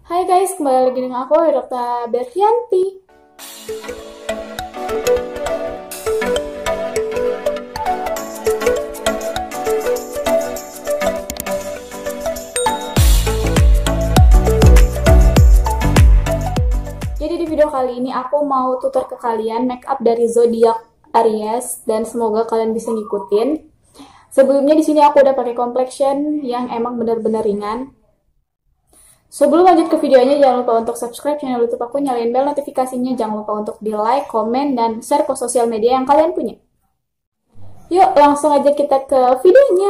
Hai guys, kembali lagi dengan aku, Dr. Bertianti. Jadi di video kali ini aku mau tutor ke kalian make up dari zodiak Aries dan semoga kalian bisa ngikutin. Sebelumnya di sini aku udah pakai complexion yang emang bener-bener ringan. Sebelum lanjut ke videonya, jangan lupa untuk subscribe channel YouTube aku, nyalain bel notifikasinya, jangan lupa untuk di like, komen, dan share ke sosial media yang kalian punya. Yuk, langsung aja kita ke videonya.